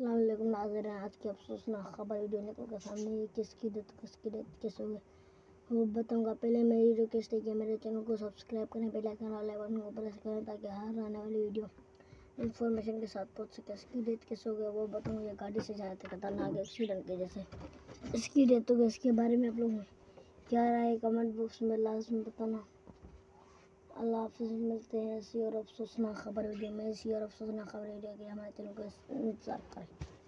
अस्सलाम वालेकुम नाज़रीन, आज की अफसोसनाक खबर वीडियो निकल के सामने ये किसकी डेथ कैसे हुई वो बताऊंगा। पहले मेरी रिक्वेस्ट है कि मेरे चैनल को सब्सक्राइब करें, बेल आइकन वाले बटन को प्रेस करें ताकि हर आने वाली वीडियो इन्फॉर्मेशन के साथ पहुंच सके। इसकी डेथ कैसे हो गया वो बताऊंगा। ये गाड़ी से जाए थे खतरनाक एक्सीडेंट की वजह से इसकी डेथ हो गई। इसके बारे में आप लोग क्या राय कमेंट बॉक्स में लाजमी बताना। अल्लाह हाफ़िज़, मिलते हैं ऐसी और अफसोसनाक खबर वीडियो में। ऐसी और अफसोसनाक खबर वीडियो के हमारे चैनल को इंतज़ार करें।